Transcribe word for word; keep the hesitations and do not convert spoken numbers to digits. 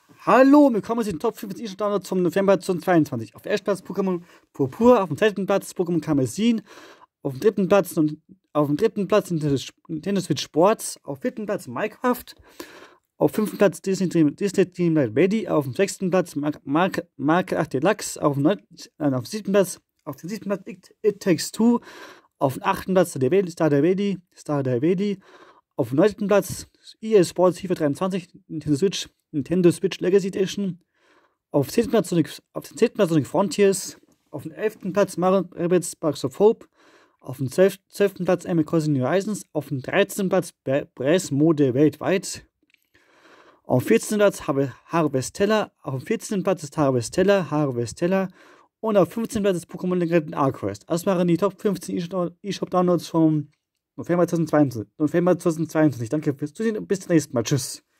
Hallo, willkommen zu den Top fünfzehn E-Sport-Downloads zum November zweitausendzweiundzwanzig. Auf dem ersten Platz Pokémon Purpur, auf dem zweiten Platz Pokémon Karmesin, auf dem dritten Platz auf dem dritten Platz Nintendo Switch Sports, auf dem vierten Platz Minecraft, auf dem fünften Platz Disney Dream, Disney Dreamlight Valley, auf dem sechsten Platz Marke Marke acht Deluxe, auf dem neunten, äh, auf dem siebten Platz, auf dem siebten Platz It, It Takes Two, auf dem achten Platz Stardew Valley, Stardew Valley, Stardew Valley, auf dem neunten Platz E A Sports FIFA dreiundzwanzig, Nintendo Switch, Nintendo Switch Legacy Edition, auf dem zehnten Platz Sonic, auf dem zehnten Platz Sonic Frontiers, auf dem elften Platz Mario Rabbids Sparks of Hope, auf dem zwölften Platz Animal Crossing New Horizons, auf dem dreizehnten Platz Breath Mode weltweit, auf dem vierzehnten Platz Harvestella, auf dem vierzehnten Platz ist Harvestella, Harvestella und auf dem fünfzehnten Platz ist Pokémon Legend Arceus. Das waren die Top fünfzehn eShop-Downloads vom November zweitausendzweiundzwanzig. November zweitausendzweiundzwanzig. Danke fürs Zusehen und bis zum nächsten Mal. Tschüss.